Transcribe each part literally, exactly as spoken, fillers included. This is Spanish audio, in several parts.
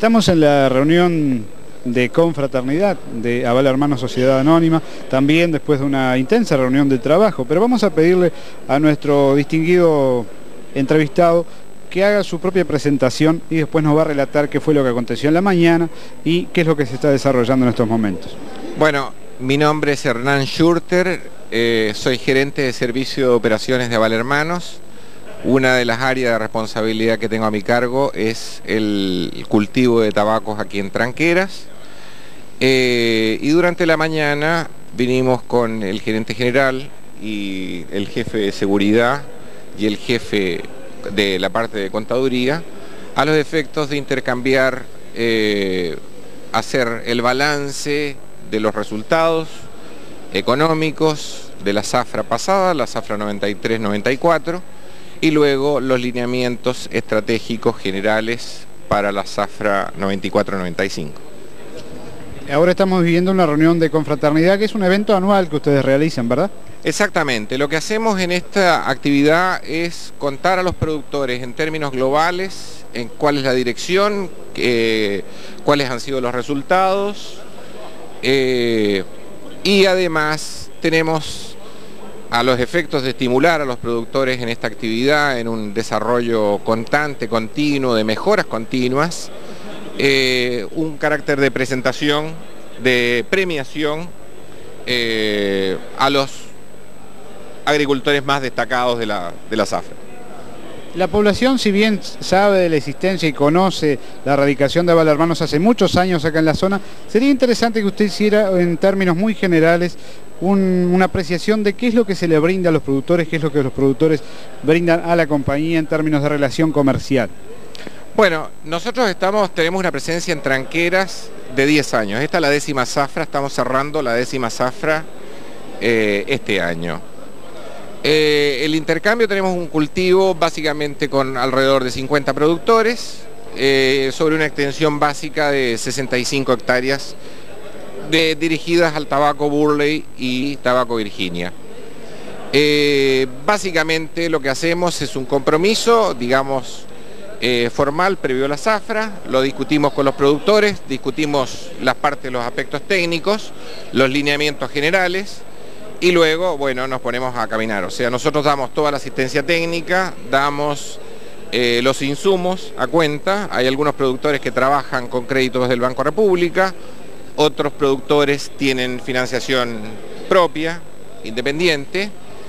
Estamos en la reunión de confraternidad de Aval Hermanos Sociedad Anónima, también después de una intensa reunión de trabajo, pero vamos a pedirle a nuestro distinguido entrevistado que haga su propia presentación y después nos va a relatar qué fue lo que aconteció en la mañana y qué es lo que se está desarrollando en estos momentos. Bueno, mi nombre es Hernán Schurter, eh, soy gerente de servicio de operaciones de Aval Hermanos. Una de las áreas de responsabilidad que tengo a mi cargo es el cultivo de tabacos aquí en Tranqueras. Eh, y durante la mañana vinimos con el gerente general y el jefe de seguridad y el jefe de la parte de contaduría a los efectos de intercambiar, eh, hacer el balance de los resultados económicos de la zafra pasada, la zafra noventa y tres noventa y cuatro, y luego los lineamientos estratégicos generales para la zafra noventa y cuatro noventa y cinco. Ahora estamos viviendo una reunión de confraternidad que es un evento anual que ustedes realizan, ¿verdad? Exactamente, lo que hacemos en esta actividad es contar a los productores en términos globales en cuál es la dirección, eh, cuáles han sido los resultados, eh, y además tenemos, a los efectos de estimular a los productores en esta actividad, en un desarrollo constante, continuo, de mejoras continuas, eh, un carácter de presentación, de premiación eh, a los agricultores más destacados de la, de la zafra. La población, si bien sabe de la existencia y conoce la radicación de Aval Hermanos hace muchos años acá en la zona, sería interesante que usted hiciera en términos muy generales un, una apreciación de qué es lo que se le brinda a los productores, qué es lo que los productores brindan a la compañía en términos de relación comercial. Bueno, nosotros estamos, tenemos una presencia en Tranqueras de diez años. Esta es la décima zafra, estamos cerrando la décima zafra eh, este año. Eh, el intercambio, tenemos un cultivo básicamente con alrededor de cincuenta productores, eh, sobre una extensión básica de sesenta y cinco hectáreas de, dirigidas al tabaco Burley y tabaco Virginia. Eh, básicamente lo que hacemos es un compromiso, digamos, eh, formal previo a la zafra, lo discutimos con los productores, discutimos las partes, los aspectos técnicos, los lineamientos generales, y luego, bueno, nos ponemos a caminar. O sea, nosotros damos toda la asistencia técnica, damos eh, los insumos a cuenta. Hay algunos productores que trabajan con créditos del Banco República, otros productores tienen financiación propia, independiente,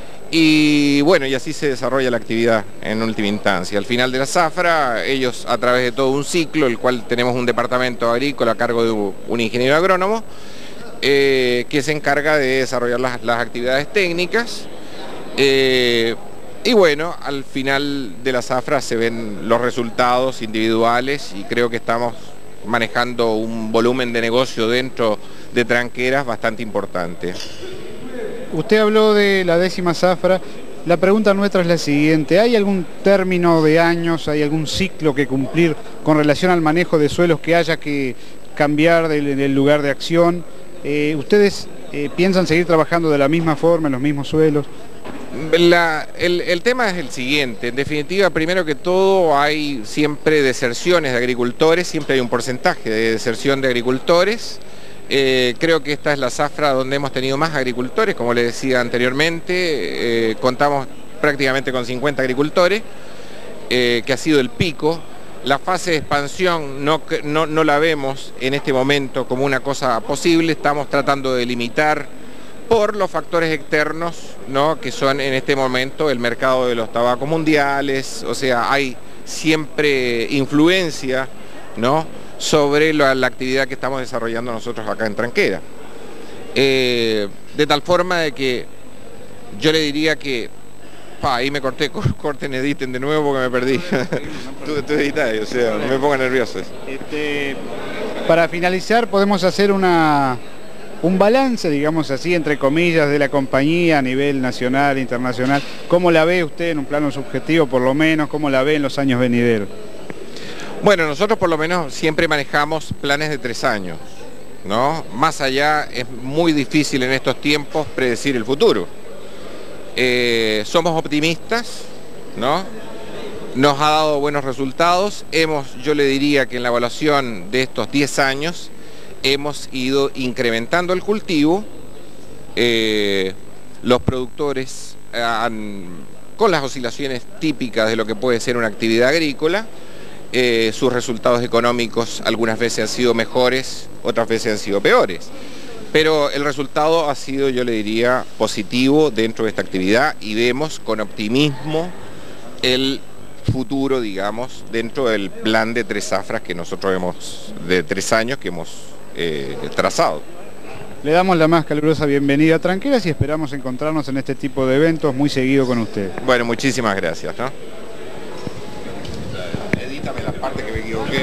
y bueno, y así se desarrolla la actividad en última instancia. Al final de la zafra, ellos a través de todo un ciclo, el cual tenemos un departamento agrícola a cargo de un ingeniero agrónomo, Eh, que se encarga de desarrollar las, las actividades técnicas, eh, y bueno, al final de la zafra se ven los resultados individuales y creo que estamos manejando un volumen de negocio dentro de Tranqueras bastante importante. Usted habló de la décima zafra. La pregunta nuestra es la siguiente: ¿hay algún término de años, hay algún ciclo que cumplir con relación al manejo de suelos que haya que cambiar del, del lugar de acción? Eh, ¿Ustedes eh, piensan seguir trabajando de la misma forma, en los mismos suelos? La, el, el tema es el siguiente: en definitiva, primero que todo, hay siempre deserciones de agricultores, siempre hay un porcentaje de deserción de agricultores. Eh, creo que esta es la zafra donde hemos tenido más agricultores, como les decía anteriormente, eh, contamos prácticamente con cincuenta agricultores, eh, que ha sido el pico. La fase de expansión no, no, no la vemos en este momento como una cosa posible, estamos tratando de limitar por los factores externos, ¿no?, que son en este momento el mercado de los tabacos mundiales. O sea, hay siempre influencia, ¿no?, sobre la, la actividad que estamos desarrollando nosotros acá en Tranquera. Eh, de tal forma de que yo le diría que Pa, ahí me corté, corten, editen de nuevo porque me perdí. tú, tú editas, o sea, me pongo nervioso. Este, para finalizar, podemos hacer una, un balance, digamos así, entre comillas, de la compañía a nivel nacional, internacional. ¿Cómo la ve usted en un plano subjetivo, por lo menos? ¿Cómo la ve en los años venideros? Bueno, nosotros por lo menos siempre manejamos planes de tres años, ¿no? Más allá, es muy difícil en estos tiempos predecir el futuro. Eh, somos optimistas, ¿no?, nos ha dado buenos resultados. Hemos, yo le diría que en la evaluación de estos diez años hemos ido incrementando el cultivo. Eh, los productores han, con las oscilaciones típicas de lo que puede ser una actividad agrícola, eh, sus resultados económicos algunas veces han sido mejores, otras veces han sido peores. Pero el resultado ha sido, yo le diría, positivo dentro de esta actividad y vemos con optimismo el futuro, digamos, dentro del plan de tres zafras que nosotros hemos, de tres años que hemos eh, trazado. Le damos la más calurosa bienvenida a Tranqueras y esperamos encontrarnos en este tipo de eventos muy seguido con usted. Bueno, muchísimas gracias, ¿no? Edítame la parte que me equivoqué.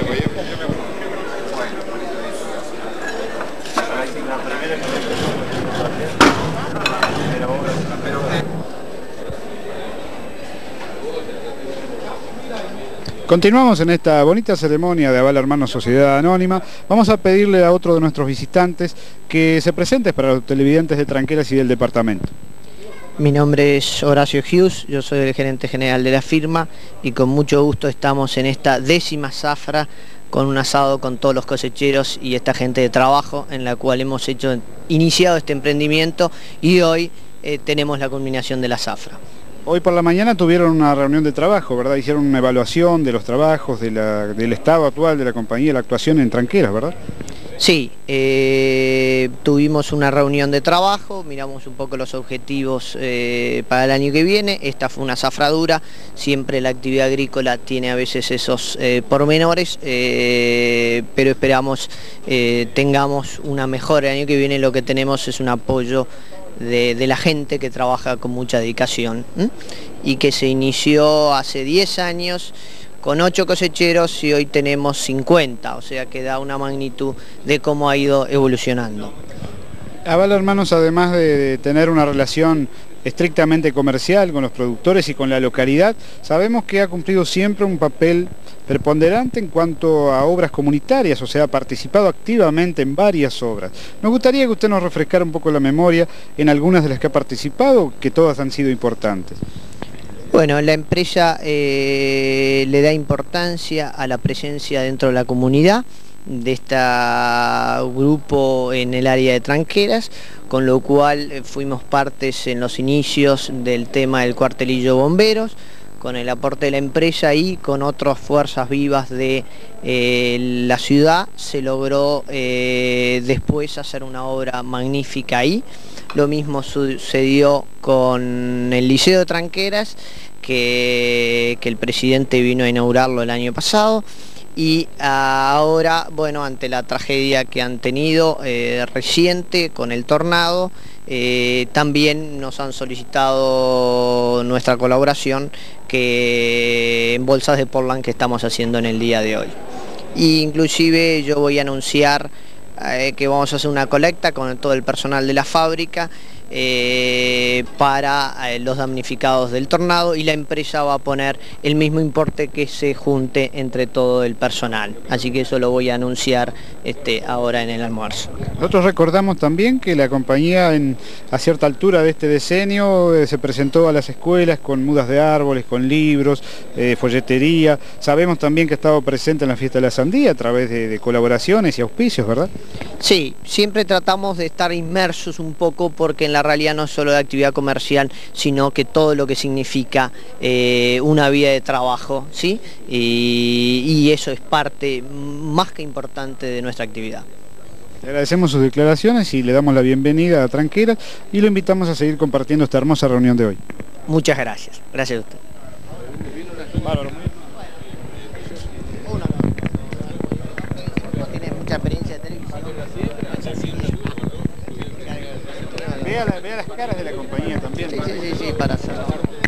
Continuamos en esta bonita ceremonia de Aval Hermanos Sociedad Anónima. Vamos a pedirle a otro de nuestros visitantes que se presente para los televidentes de Tranqueras y del departamento. Mi nombre es Horacio Hughes, yo soy el gerente general de la firma y con mucho gusto estamos en esta décima zafra con un asado con todos los cosecheros y esta gente de trabajo en la cual hemos hecho, iniciado este emprendimiento y hoy eh, tenemos la culminación de la zafra. Hoy por la mañana tuvieron una reunión de trabajo, ¿verdad? Hicieron una evaluación de los trabajos, de la, del estado actual de la compañía, la actuación en Tranqueras, ¿verdad? Sí, eh, tuvimos una reunión de trabajo, miramos un poco los objetivos eh, para el año que viene. Esta fue una zafra dura, siempre la actividad agrícola tiene a veces esos eh, pormenores, eh, pero esperamos eh, tengamos una mejora el año que viene. Lo que tenemos es un apoyo De, de la gente que trabaja con mucha dedicación ¿eh? y que se inició hace diez años con ocho cosecheros y hoy tenemos cincuenta, o sea que da una magnitud de cómo ha ido evolucionando. Aval Hermanos, además de, de tener una relación estrictamente comercial con los productores y con la localidad, sabemos que ha cumplido siempre un papel preponderante en cuanto a obras comunitarias, o sea, ha participado activamente en varias obras. Nos gustaría que usted nos refrescara un poco la memoria en algunas de las que ha participado, que todas han sido importantes. Bueno, la empresa eh, le da importancia a la presencia dentro de la comunidad de este grupo en el área de Tranqueras, con lo cual eh, fuimos partes en los inicios del tema del cuartelillo bomberos, con el aporte de la empresa y con otras fuerzas vivas de eh, la ciudad se logró eh, después hacer una obra magnífica ahí. Lo mismo sucedió con el Liceo de Tranqueras, que, que el presidente vino a inaugurarlo el año pasado. Y ahora, bueno, ante la tragedia que han tenido eh, reciente con el tornado, eh, también nos han solicitado nuestra colaboración que en bolsas de Portland que estamos haciendo en el día de hoy. Y inclusive yo voy a anunciar eh, que vamos a hacer una colecta con todo el personal de la fábrica Eh, para eh, los damnificados del tornado, y la empresa va a poner el mismo importe que se junte entre todo el personal, así que eso lo voy a anunciar este, ahora en el almuerzo. Nosotros recordamos también que la compañía en, a cierta altura de este decenio eh, se presentó a las escuelas con mudas de árboles, con libros, eh, folletería. Sabemos también que ha estado presente en la fiesta de la sandía a través de, de colaboraciones y auspicios, ¿verdad? Sí, siempre tratamos de estar inmersos un poco, porque en la realidad no es solo de actividad comercial, sino que todo lo que significa eh, una vida de trabajo, ¿sí? Y, y eso es parte más que importante de nuestra actividad. Le agradecemos sus declaraciones y le damos la bienvenida a Tranqueras y lo invitamos a seguir compartiendo esta hermosa reunión de hoy. Muchas gracias. Gracias a usted. Tiene mucha experiencia de televisión. Vea, la, vea las caras de la compañía también. Sí, sí, sí, sí, para hacerlo.